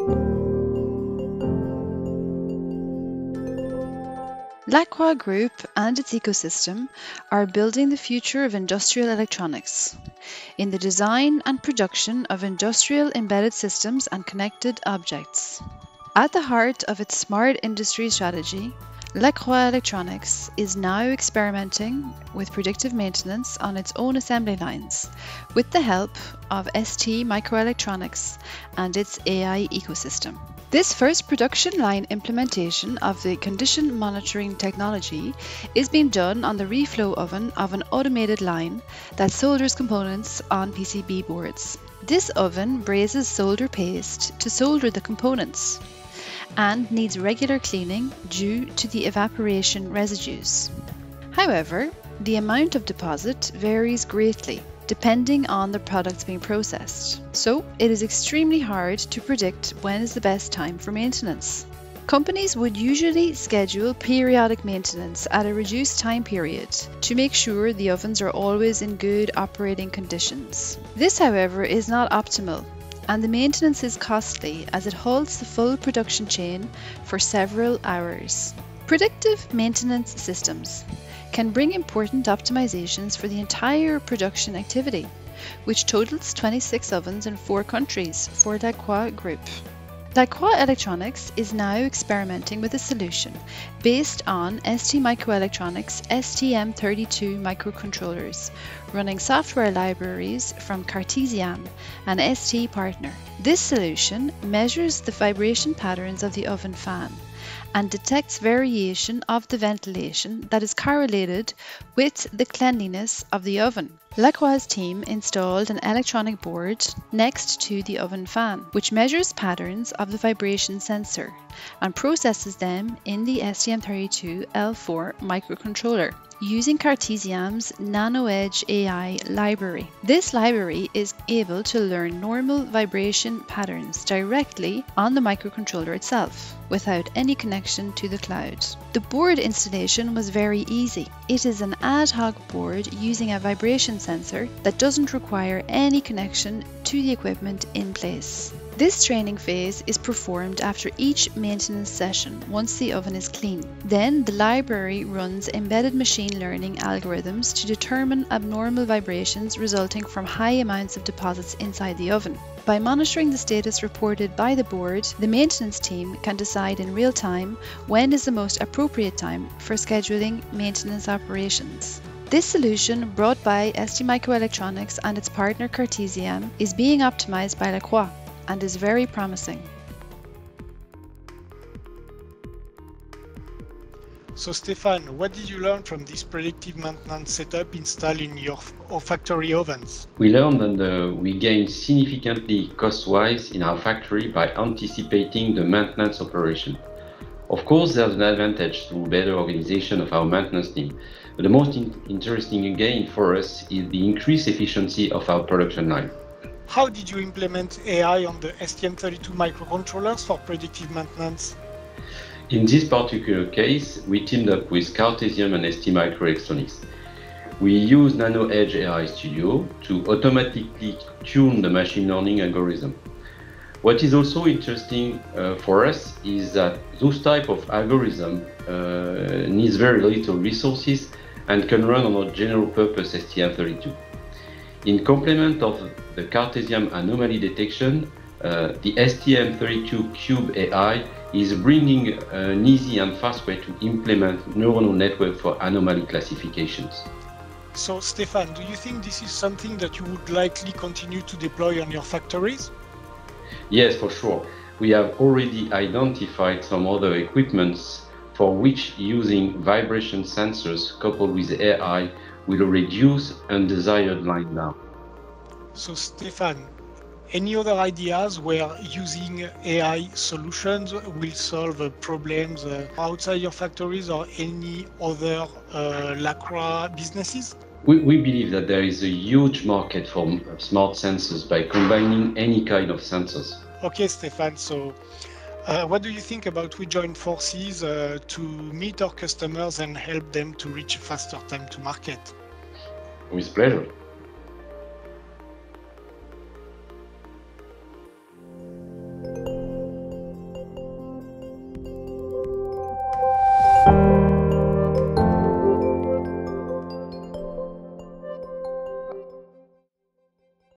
LACROIX Group and its ecosystem are building the future of industrial electronics in the design and production of industrial embedded systems and connected objects. At the heart of its smart industry strategy, LACROIX is now experimenting with predictive maintenance on its own assembly lines with the help of STMicroelectronics and its AI ecosystem. This first production line implementation of the condition monitoring technology is being done on the reflow oven of an automated line that solders components on PCB boards. This oven braises solder paste to solder the components and needs regular cleaning due to the evaporation residues. However, the amount of deposit varies greatly depending on the products being processed, so it is extremely hard to predict when is the best time for maintenance. Companies would usually schedule periodic maintenance at a reduced time period to make sure the ovens are always in good operating conditions. This, however, is not optimal, and the maintenance is costly as it halts the full production chain for several hours. Predictive maintenance systems can bring important optimizations for the entire production activity, which totals 26 ovens in 4 countries for LACROIX Group. LACROIX Electronics is now experimenting with a solution based on STMicroelectronics STM32 microcontrollers, running software libraries from Cartesiam and STPartner. This solution measures the vibration patterns of the oven fan and detects variation of the ventilation that is correlated with the cleanliness of the oven. LACROIX's team installed an electronic board next to the oven fan, which measures patterns of the vibration sensor and processes them in the STM32L4 microcontroller using Cartesiam's NanoEdge AI library. This library is able to learn normal vibration patterns directly on the microcontroller itself, without any connection to the cloud. The board installation was very easy. It is an ad hoc board using a vibration sensor that doesn't require any connection to the equipment in place. This training phase is performed after each maintenance session once the oven is clean. Then the library runs embedded machine learning algorithms to determine abnormal vibrations resulting from high amounts of deposits inside the oven. By monitoring the status reported by the board, the maintenance team can decide in real time when is the most appropriate time for scheduling maintenance operations. This solution, brought by STMicroelectronics and its partner Cartesiam, is being optimized by LACROIX and is very promising. So Stéphane, what did you learn from this predictive maintenance setup installed in your factory ovens? We learned that we gained significantly cost-wise in our factory by anticipating the maintenance operation. Of course, there's an advantage through better organization of our maintenance team, but the most interesting gain for us is the increased efficiency of our production line. How did you implement AI on the STM32 microcontrollers for predictive maintenance? In this particular case, we teamed up with Cartesiam and STMicroelectronics. We use NanoEdge AI Studio to automatically tune the machine learning algorithm. What is also interesting for us is that those type of algorithm needs very little resources and can run on a general purpose STM32. In complement of the Cartesiam anomaly detection, the STM32 Cube AI is bringing an easy and fast way to implement neuronal network for anomaly classifications. So Stéphane, do you think this is something that you would likely continue to deploy on your factories? Yes, for sure. We have already identified some other equipments for which using vibration sensors coupled with AI will reduce undesired line down. So Stéphane, any other ideas where using AI solutions will solve problems outside your factories or any other LACROIX businesses? We believe that there is a huge market for smart sensors by combining any kind of sensors. Okay, Stéphane, so what do you think about we join forces to meet our customers and help them to reach a faster time to market? With pleasure.